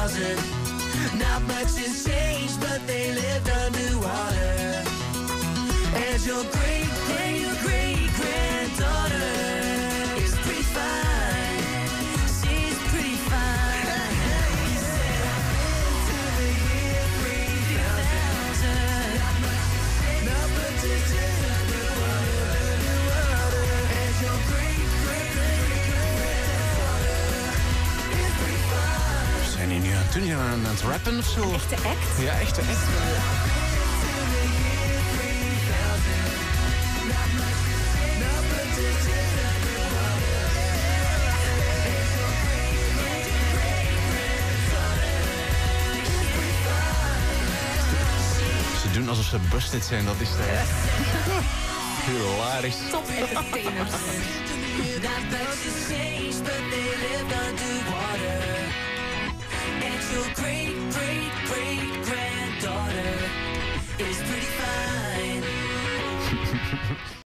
Not much has changed, but they lived underwater. And your great-great-great-granddaughter is pretty fine. She's pretty fine. He said, to the year 3000. Not much has changed, but they lived underwater. And your great-great-great-granddaughter is pretty fine. Zijn die nu aan het rappen of zo? Echte act? Ja, echte act. Ze doen alsof ze busted zijn, dat is hilarisch. Top entertainers. Not much has changed, but they lived underwater. And your great-great-great-granddaughter is pretty fine.